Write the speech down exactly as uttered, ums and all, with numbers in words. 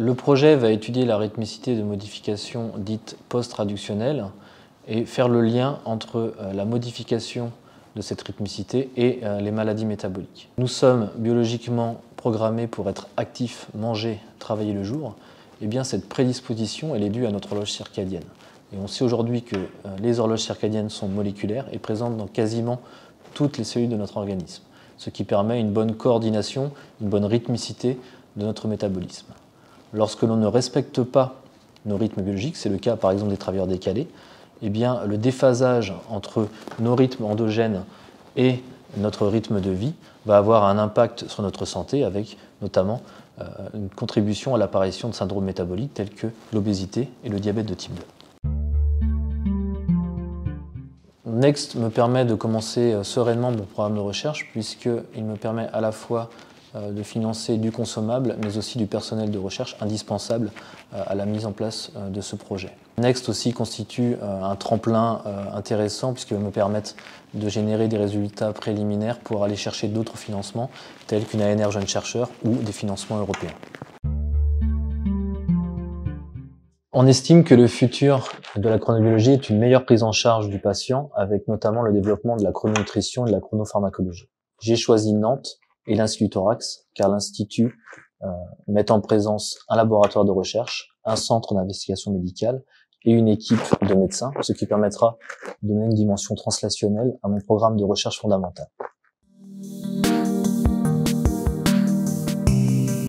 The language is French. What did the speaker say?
Le projet va étudier la rythmicité de modifications dites post-traductionnelles et faire le lien entre la modification de cette rythmicité et les maladies métaboliques. Nous sommes biologiquement programmés pour être actifs, manger, travailler le jour. Et bien cette prédisposition, elle est due à notre horloge circadienne. Et on sait aujourd'hui que les horloges circadiennes sont moléculaires et présentes dans quasiment toutes les cellules de notre organisme, ce qui permet une bonne coordination, une bonne rythmicité de notre métabolisme. Lorsque l'on ne respecte pas nos rythmes biologiques, c'est le cas par exemple des travailleurs décalés, eh bien, le déphasage entre nos rythmes endogènes et notre rythme de vie va avoir un impact sur notre santé avec notamment euh, une contribution à l'apparition de syndromes métaboliques tels que l'obésité et le diabète de type deux. Next me permet de commencer sereinement mon programme de recherche puisqu'il me permet à la fois de financer du consommable mais aussi du personnel de recherche indispensable à la mise en place de ce projet. Next aussi constitue un tremplin intéressant puisqu'il va me permettre de générer des résultats préliminaires pour aller chercher d'autres financements tels qu'une A N R Jeune Chercheur ou des financements européens. On estime que le futur de la chronobiologie est une meilleure prise en charge du patient avec notamment le développement de la chrononutrition et de la chronopharmacologie. J'ai choisi Nantes et l'Institut Thorax car l'Institut euh, met en présence un laboratoire de recherche, un centre d'investigation médicale et une équipe de médecins, ce qui permettra de donner une dimension translationnelle à mon programme de recherche fondamentale.